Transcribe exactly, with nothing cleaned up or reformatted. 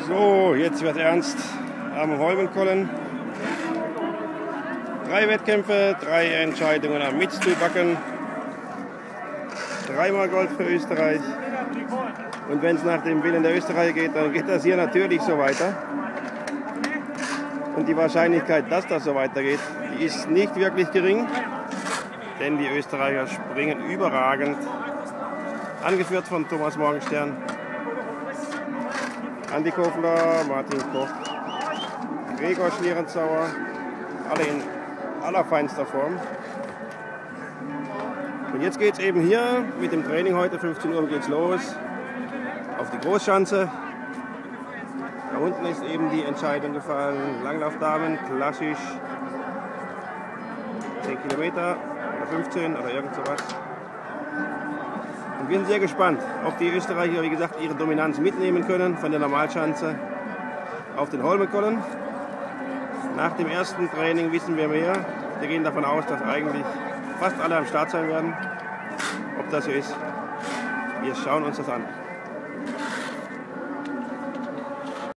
So, jetzt wird ernst am Holmenkollen. Drei Wettkämpfe, drei Entscheidungen am Mittelbacken. Dreimal Gold für Österreich. Und wenn es nach dem Willen der Österreicher geht, dann geht das hier natürlich so weiter. Und die Wahrscheinlichkeit, dass das so weitergeht, die ist nicht wirklich gering. Denn die Österreicher springen überragend. Angeführt von Thomas Morgenstern, Andi Kofler, Martin Koch, Gregor Schlierenzauer, alle in allerfeinster Form. Und jetzt geht es eben hier mit dem Training heute, fünfzehn Uhr geht's los, auf die Großschanze. Da unten ist eben die Entscheidung gefallen, Langlaufdamen, klassisch, zehn Kilometer oder fünfzehn oder irgend sowas. Und wir sind sehr gespannt, ob die Österreicher, wie gesagt, ihre Dominanz mitnehmen können von der Normalschanze auf den Holmenkollen. Nach dem ersten Training wissen wir mehr. Wir gehen davon aus, dass eigentlich fast alle am Start sein werden. Ob das so ist, wir schauen uns das an.